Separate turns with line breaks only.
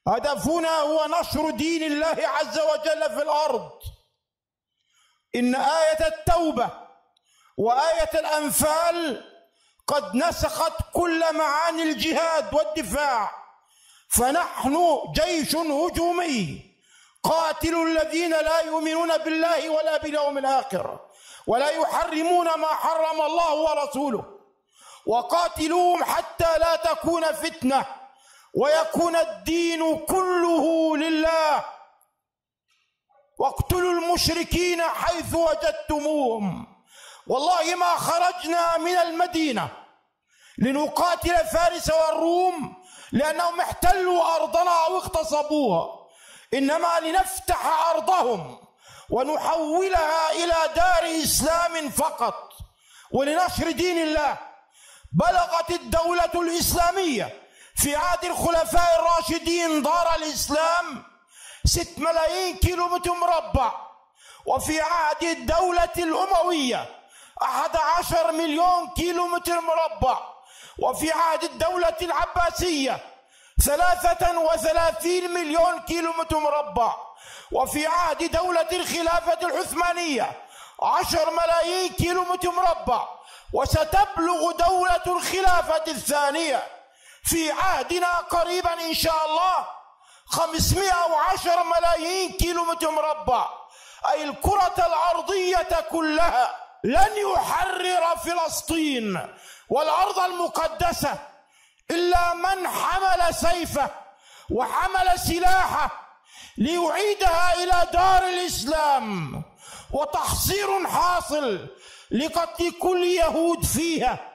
هدفنا هو نشر دين الله عز وجل في الأرض. إن آية التوبة وآية الأنفال قد نسخت كل معاني الجهاد والدفاع، فنحن جيش هجومي قاتل الذين لا يؤمنون بالله ولا باليوم الآخر ولا يحرمون ما حرم الله ورسوله، وقاتلوهم حتى لا تكون فتنة ويكون الدين كله لله. واقتلوا المشركين حيث وجدتموهم. والله ما خرجنا من المدينة لنقاتل فارس والروم لأنهم احتلوا أرضنا أو اغتصبوها، إنما لنفتح أرضهم ونحولها إلى دار إسلام فقط ولنشر دين الله. بلغت الدولة الإسلامية في عهد الخلفاء الراشدين دار الإسلام 6 ملايين كيلومتر مربع، وفي عهد الدولة الأموية 11 مليون كيلومتر مربع، وفي عهد الدولة العباسية 33 مليون كيلومتر مربع، وفي عهد دولة الخلافة العثمانية 10 ملايين كيلومتر مربع، وستبلغ دولة الخلافة الثانية في عهدنا قريبا إن شاء الله 510 ملايين كيلومتر مربع. أي الكرة الأرضية كلها لن يحرر فلسطين والأرض المقدسة إلا من حمل سيفه وحمل سلاحه ليعيدها إلى دار الإسلام، وتحصير حاصل لقتل كل يهود فيها